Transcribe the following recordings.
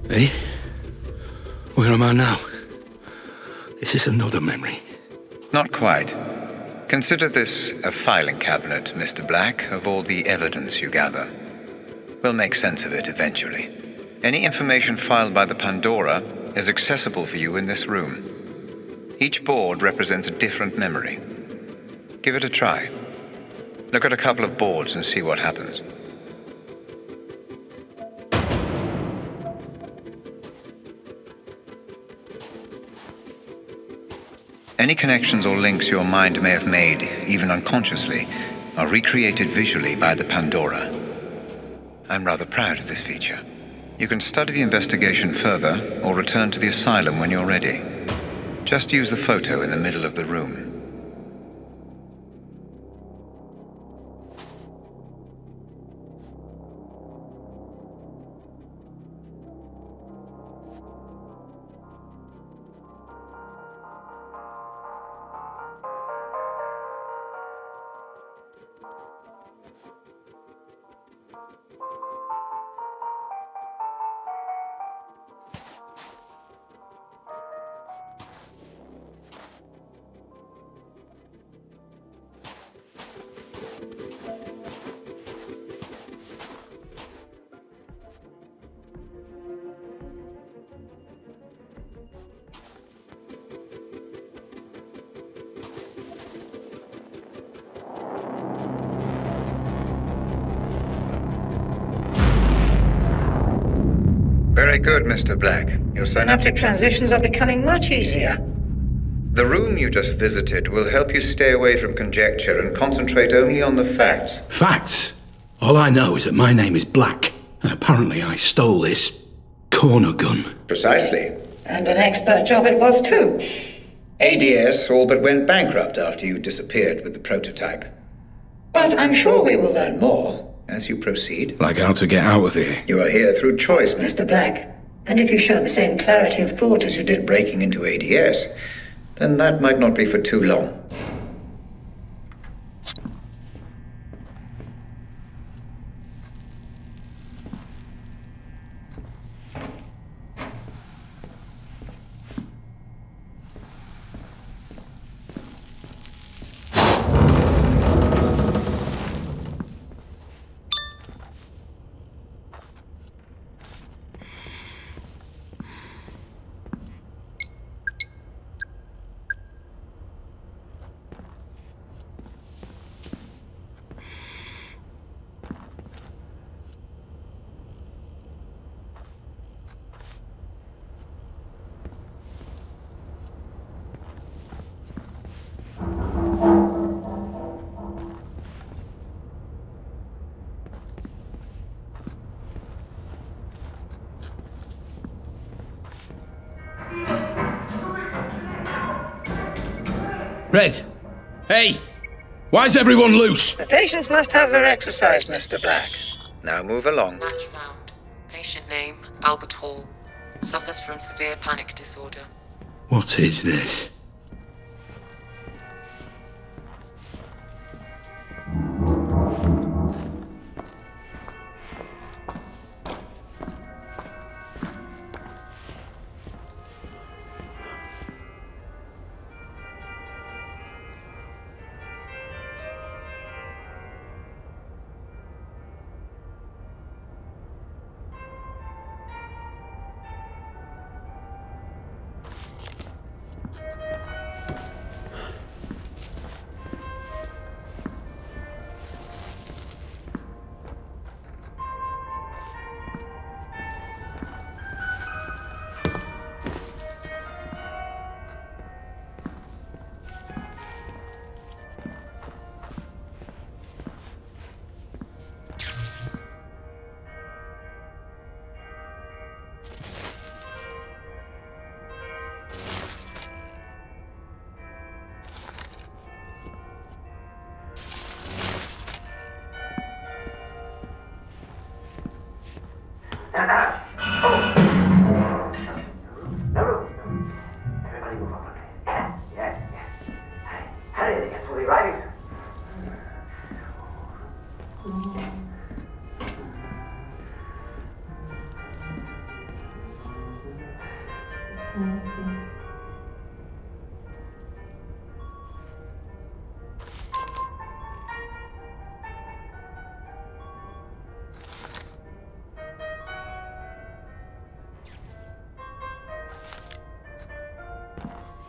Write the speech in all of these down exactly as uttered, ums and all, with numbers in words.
Eh? Where am I now? Is this another memory? Not quite. Consider this a filing cabinet, Mister Black, of all the evidence you gather. We'll make sense of it eventually. Any information filed by the Pandora is accessible for you in this room. Each board represents a different memory. Give it a try. Look at a couple of boards and see what happens. Any connections or links your mind may have made, even unconsciously, are recreated visually by the Pandora. I'm rather proud of this feature. You can study the investigation further or return to the asylum when you're ready. Just use the photo in the middle of the room. Very good, Mister Black. Your synaptic transitions are becoming much easier. The room you just visited will help you stay away from conjecture and concentrate only on the facts. Facts? All I know is that my name is Black, and apparently I stole this corner gun. Precisely. And an expert job it was too. A D S all but went bankrupt after you disappeared with the prototype. But I'm sure we will learn more. As you proceed. Like how to get out of here. You are here through choice, Mister Black. And if you show the same clarity of thought as you did breaking into A D S, then that might not be for too long. Red! Hey! Why's everyone loose? The patients must have their exercise, Mister Black. Now move along. Match found. Patient name, Albert Hall. Suffers from severe panic disorder. What is this?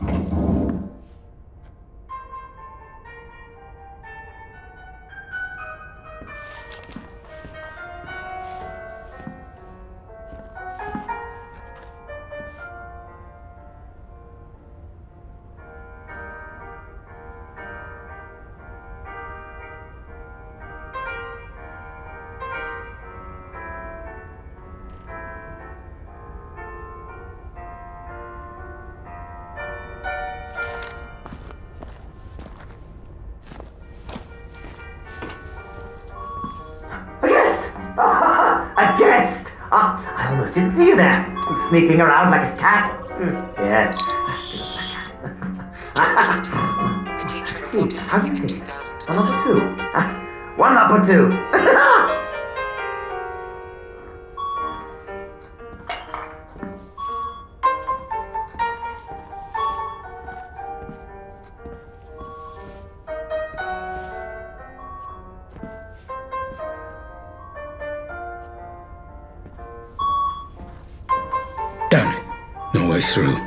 A guest! Ah, I almost didn't see you there. Sneaking around like a cat. Yes. A teacher reported missing in two thousand One eleven. up or two. Ah, one up or two. Damn it. No way through.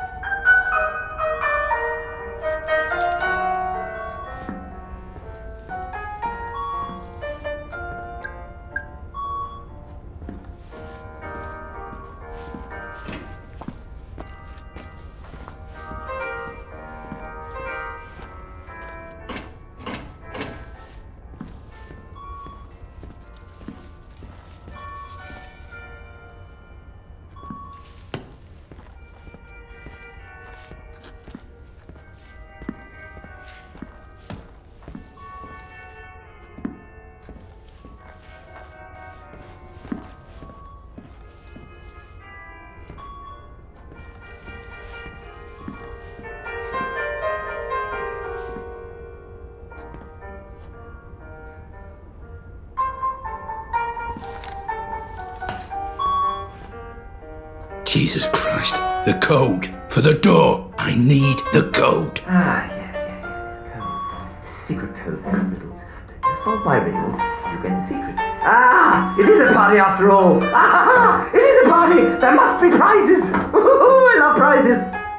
Jesus Christ. The code. For the door. I need the code. Ah, yes, yes, yes, yes. Codes. Secret codes and riddles. You solve my riddle, you get the secret. Ah! It is a party after all! Ah! It is a party! There must be prizes! Ooh, I love prizes!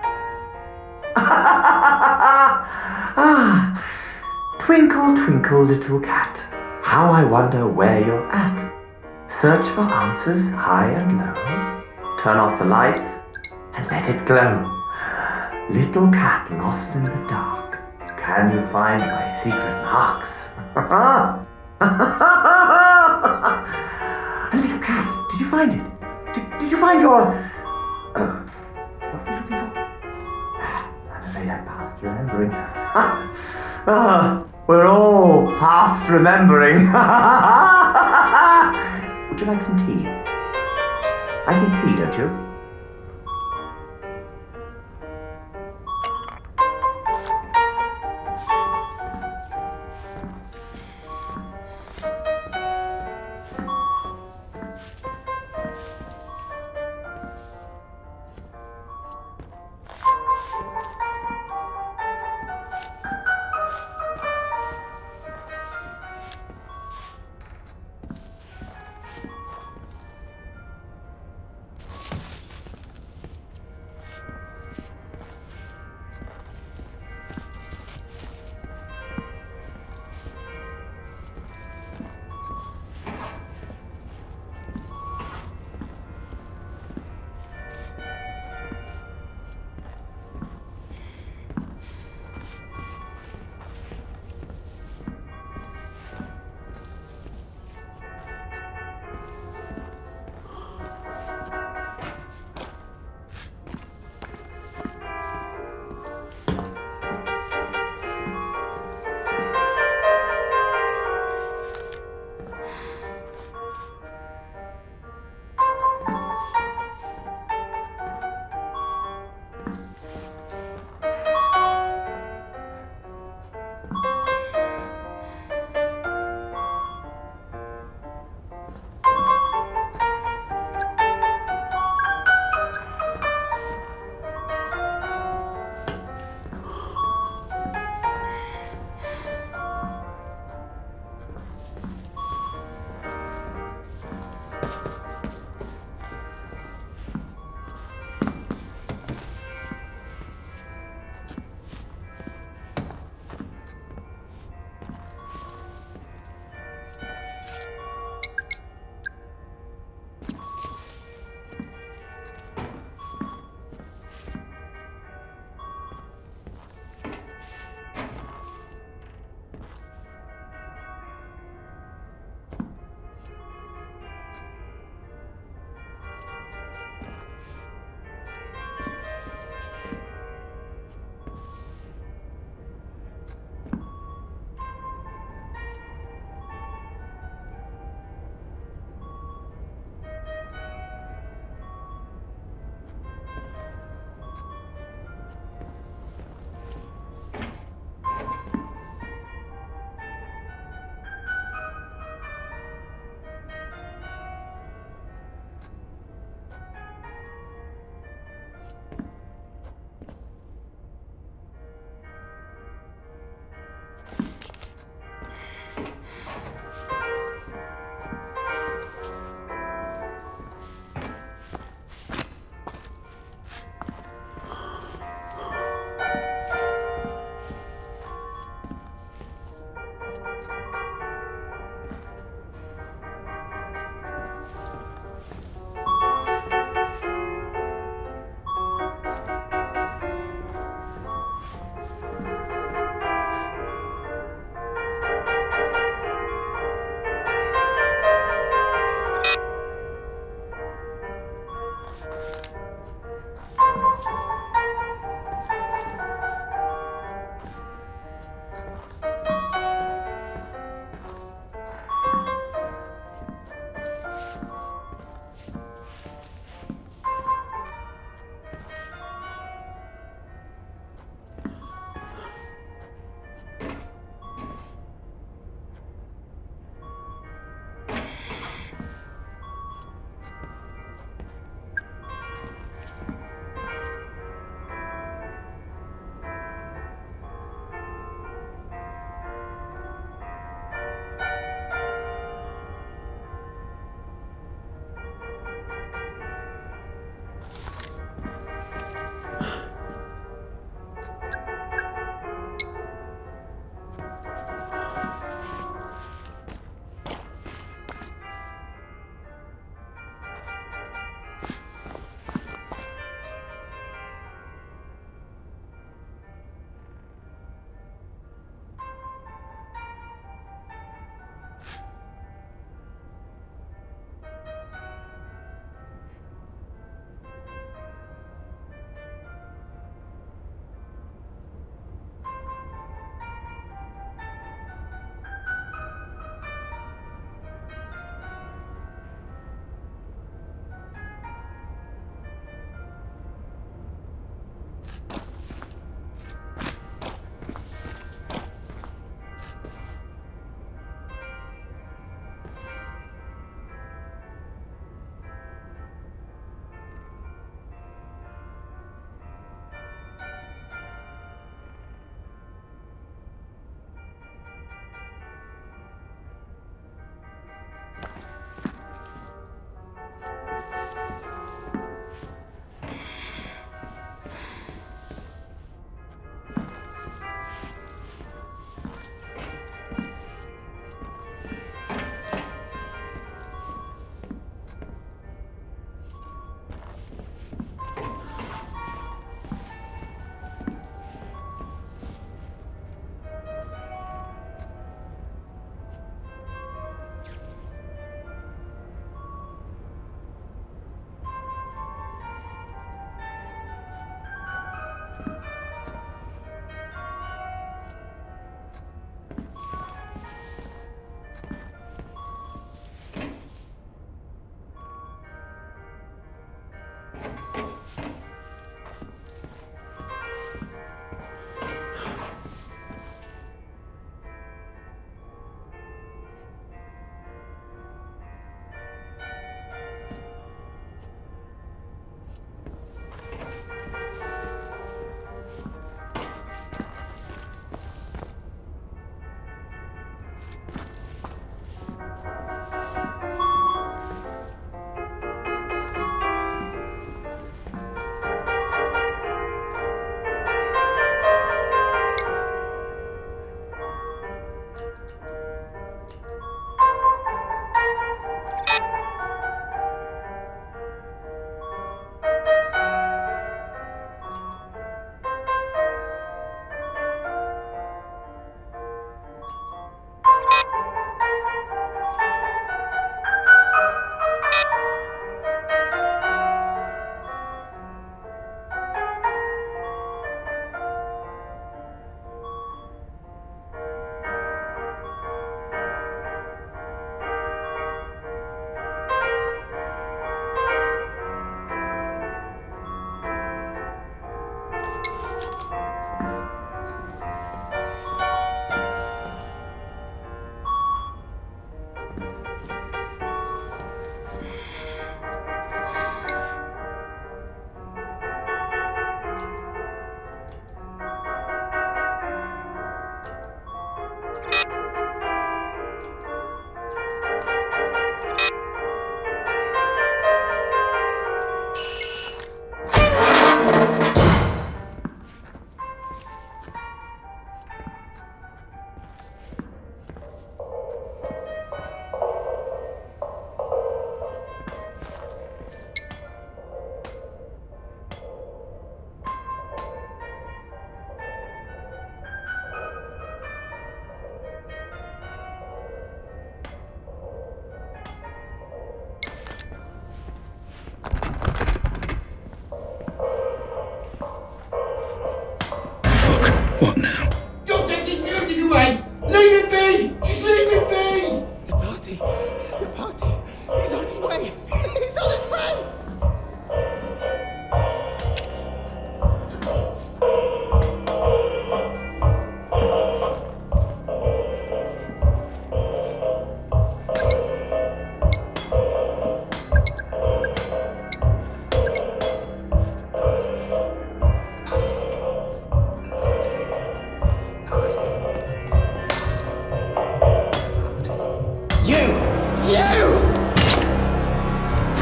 Ah! Twinkle, twinkle, little cat, how I wonder where you're at. Search for answers high and low. Turn off the lights and let it glow. Little cat lost in the dark, can you find my secret marks? Little cat, did you find it? Did, did you find your... Oh, what were you looking for? I'm afraid I'm past remembering. Ah, we're all past remembering. Would you like some tea? I think tea, don't you?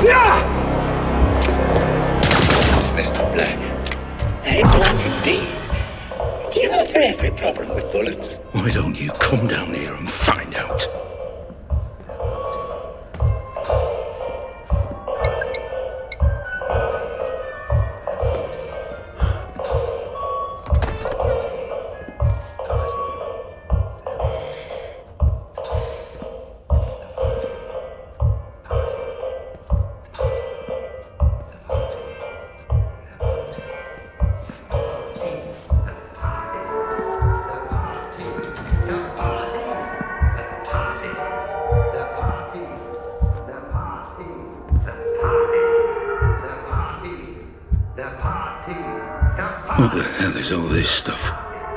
Mister Black. Very blunt indeed. Do you answer every problem with bullets? Why don't you come down here and find out? What the hell is all this stuff?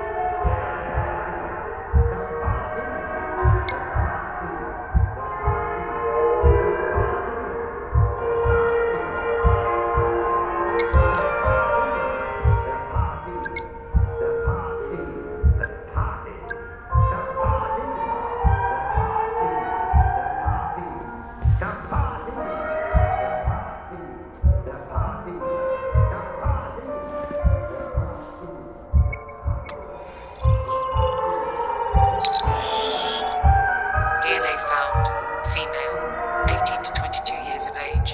D N A found. Female, eighteen to twenty-two years of age.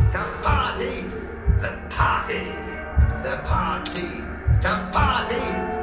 The party, the party, the party,